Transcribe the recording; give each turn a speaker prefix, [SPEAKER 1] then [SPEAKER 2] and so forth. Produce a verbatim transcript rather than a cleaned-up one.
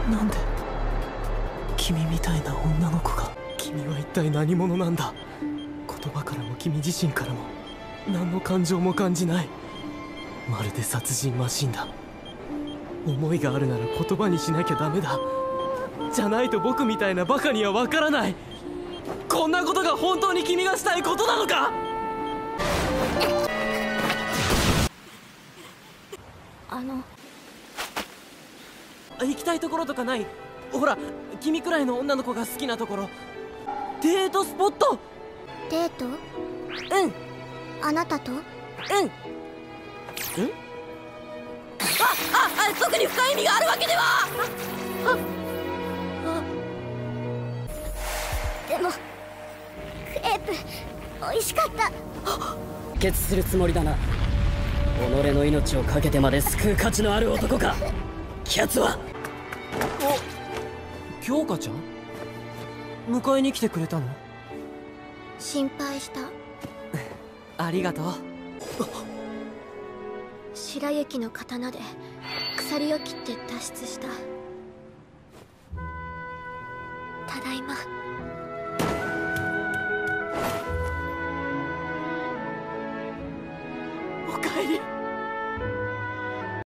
[SPEAKER 1] なんで君みたいな女の子が。君は一体何者なんだ。言葉からも君自身からも何の感情も感じない。まるで殺人マシンだ。思いがあるなら言葉にしなきゃダメだ。じゃないと僕みたいなバカにはわからない。こんなことが本当に君がしたいことなのか。
[SPEAKER 2] あの
[SPEAKER 1] 行きたいところとかない？ほら、君くらいの女の子が好きなところ。デートスポット。
[SPEAKER 2] デート？
[SPEAKER 1] うん。
[SPEAKER 2] あなたと？うん。
[SPEAKER 1] うん。あああ、特に深い意味があるわけでは。ああ
[SPEAKER 2] でもクレープ美味しかった。
[SPEAKER 3] 決するつもりだな。己の命を懸けてまで救う価値のある男かキャツは。
[SPEAKER 1] お、京香ちゃん迎えに来てくれたの？
[SPEAKER 2] 心配した。
[SPEAKER 1] ありがとう。
[SPEAKER 2] 白雪の刀で鎖を切って脱出した。ただいま。
[SPEAKER 1] おかえり。